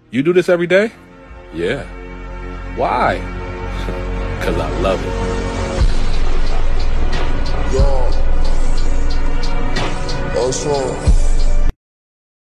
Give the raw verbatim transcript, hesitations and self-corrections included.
You do this every day? Yeah. Why? 'Cause I love it. Yo, that's all.